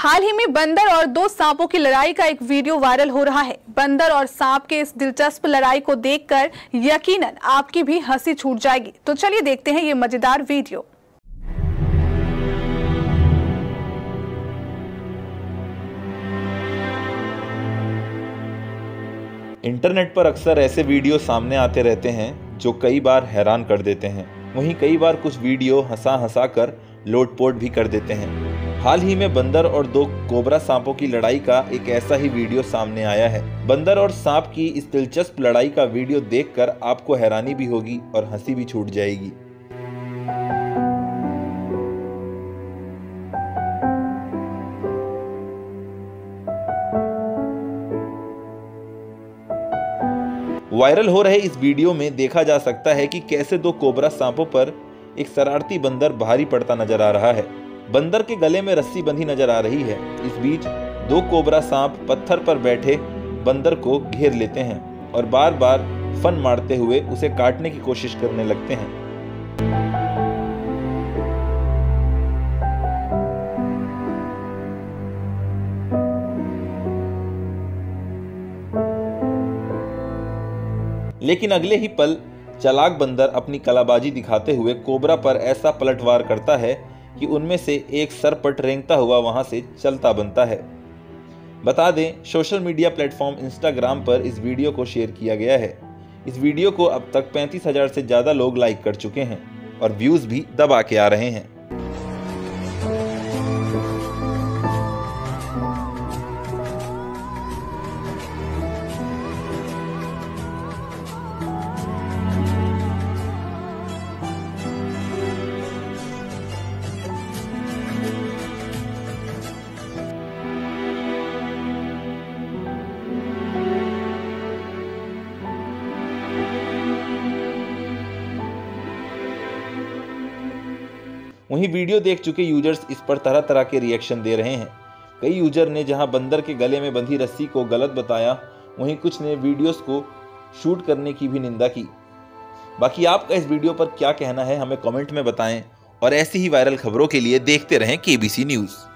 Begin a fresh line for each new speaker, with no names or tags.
हाल ही में बंदर और दो सांपों की लड़ाई का एक वीडियो वायरल हो रहा है। बंदर और सांप के इस दिलचस्प लड़ाई को देखकर यकीनन आपकी भी हंसी छूट जाएगी। तो चलिए देखते हैं ये मजेदार वीडियो।
इंटरनेट पर अक्सर ऐसे वीडियो सामने आते रहते हैं जो कई बार हैरान कर देते हैं। वहीं कई बार कुछ वीडियो हंसा कर लोटपोट भी कर देते हैं। हाल ही में बंदर और दो कोबरा सांपों की लड़ाई का एक ऐसा ही वीडियो सामने आया है। बंदर और सांप की इस दिलचस्प लड़ाई का वीडियो देखकर आपको हैरानी भी होगी और हंसी भी छूट जाएगी। वायरल हो रहे इस वीडियो में देखा जा सकता है कि कैसे दो कोबरा सांपों पर एक शरारती बंदर भारी पड़ता नजर आ रहा है। बंदर के गले में रस्सी बंधी नजर आ रही है। इस बीच दो कोबरा सांप पत्थर पर बैठे बंदर को घेर लेते हैं और बार बार फन मारते हुए उसे काटने की कोशिश करने लगते हैं। लेकिन अगले ही पल चालाक बंदर अपनी कलाबाजी दिखाते हुए कोबरा पर ऐसा पलटवार करता है कि उनमें से एक सरपट रेंगता हुआ वहां से चलता बनता है। बता दें, सोशल मीडिया प्लेटफॉर्म इंस्टाग्राम पर इस वीडियो को शेयर किया गया है। इस वीडियो को अब तक 35,000 से ज़्यादा लोग लाइक कर चुके हैं और व्यूज़ भी दबा के आ रहे हैं। वहीं वीडियो देख चुके यूजर्स इस पर तरह तरह के रिएक्शन दे रहे हैं। कई यूजर ने जहां बंदर के गले में बंधी रस्सी को गलत बताया, वहीं कुछ ने वीडियोस को शूट करने की भी निंदा की। बाकी आपका इस वीडियो पर क्या कहना है, हमें कमेंट में बताएं और ऐसी ही वायरल खबरों के लिए देखते रहें केबीसी न्यूज़।